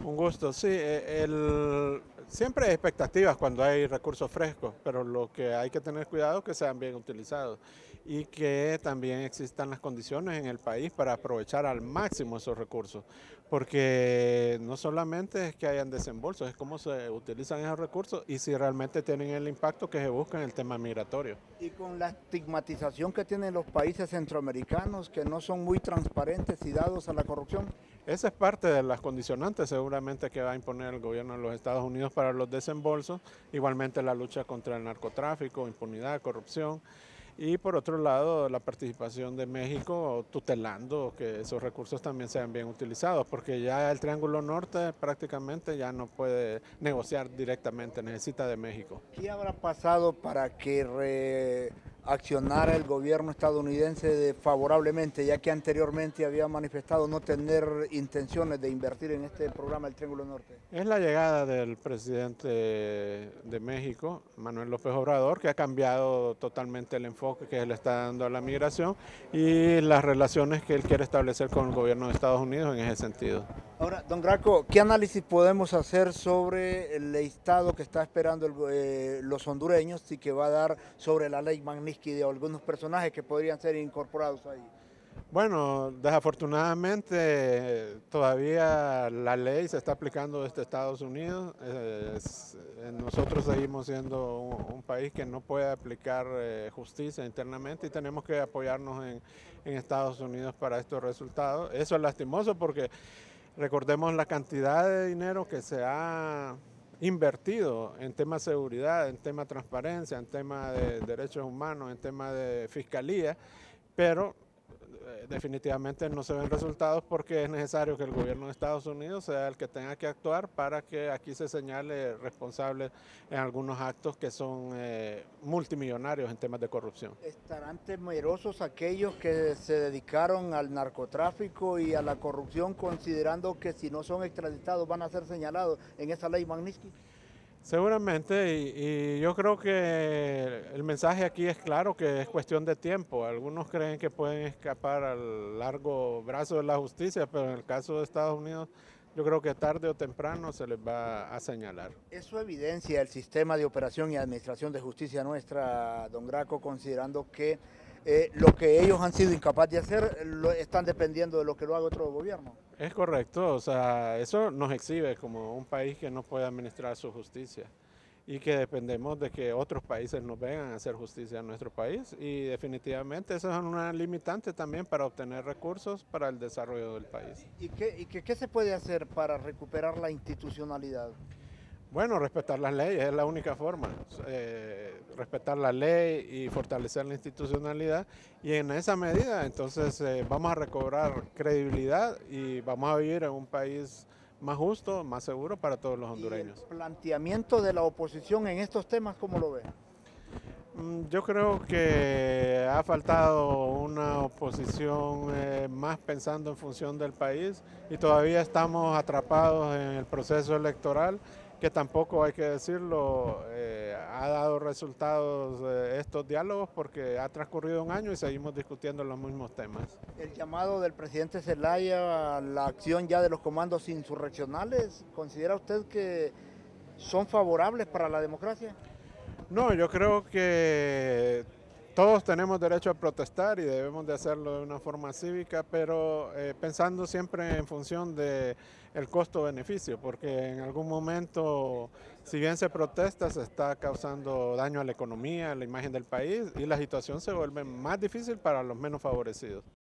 Un gusto, sí. Siempre hay expectativas cuando hay recursos frescos, pero lo que hay que tener cuidado es que sean bien utilizados y que también existan las condiciones en el país para aprovechar al máximo esos recursos, porque no solamente es que hayan desembolsos, es cómo se utilizan esos recursos y si realmente tienen el impacto que se busca en el tema migratorio. Y con la estigmatización que tienen los países centroamericanos, que no son muy transparentes y dados a la corrupción. Esa es parte de las condicionantes seguramente que va a imponer el gobierno de los Estados Unidos para los desembolsos, igualmente la lucha contra el narcotráfico, impunidad, corrupción y por otro lado la participación de México tutelando que esos recursos también sean bien utilizados, porque ya el Triángulo Norte prácticamente ya no puede negociar directamente, necesita de México. ¿Qué habrá pasado para que reaccionara el gobierno estadounidense favorablemente, ya que anteriormente había manifestado no tener intenciones de invertir en este programa del Triángulo Norte? Es la llegada del presidente de México, Manuel López Obrador, que ha cambiado totalmente el enfoque que él está dando a la migración y las relaciones que él quiere establecer con el gobierno de Estados Unidos en ese sentido. Ahora, don Graco, ¿qué análisis podemos hacer sobre el listado que está esperando los hondureños y que va a dar sobre la ley Magnitsky de algunos personajes que podrían ser incorporados ahí? Bueno, desafortunadamente todavía la ley se está aplicando desde Estados Unidos. Nosotros seguimos siendo un país que no puede aplicar justicia internamente y tenemos que apoyarnos en Estados Unidos para estos resultados. Eso es lastimoso porque recordemos la cantidad de dinero que se ha invertido en temas de seguridad, en temas de transparencia, en temas de derechos humanos, en temas de fiscalía, pero definitivamente no se ven resultados porque es necesario que el gobierno de Estados Unidos sea el que tenga que actuar para que aquí se señale responsables en algunos actos que son multimillonarios en temas de corrupción. ¿Estarán temerosos aquellos que se dedicaron al narcotráfico y a la corrupción, considerando que si no son extraditados van a ser señalados en esa ley Magnitsky? Seguramente, y yo creo que el mensaje aquí es claro que es cuestión de tiempo. Algunos creen que pueden escapar al largo brazo de la justicia, pero en el caso de Estados Unidos, yo creo que tarde o temprano se les va a señalar. Eso evidencia el sistema de operación y administración de justicia nuestra, don Graco, considerando que lo que ellos han sido incapaces de hacer están dependiendo de lo que lo haga otro gobierno. Es correcto, o sea, eso nos exhibe como un país que no puede administrar su justicia y que dependemos de que otros países nos vengan a hacer justicia a nuestro país y definitivamente eso es una limitante también para obtener recursos para el desarrollo del país. ¿Qué se puede hacer para recuperar la institucionalidad? Bueno, respetar las leyes es la única forma, respetar la ley y fortalecer la institucionalidad y en esa medida entonces vamos a recobrar credibilidad y vamos a vivir en un país más justo, más seguro para todos los hondureños. ¿Y el planteamiento de la oposición en estos temas, cómo lo ve? Yo creo que ha faltado una oposición más pensando en función del país y todavía estamos atrapados en el proceso electoral que tampoco hay que decirlo, ha dado resultados estos diálogos porque ha transcurrido un año y seguimos discutiendo los mismos temas. El llamado del presidente Zelaya a la acción ya de los comandos insurreccionales, ¿considera usted que son favorables para la democracia? No, yo creo que todos tenemos derecho a protestar y debemos de hacerlo de una forma cívica, pero pensando siempre en función de el costo-beneficio, porque en algún momento, si bien se protesta, se está causando daño a la economía, a la imagen del país y la situación se vuelve más difícil para los menos favorecidos.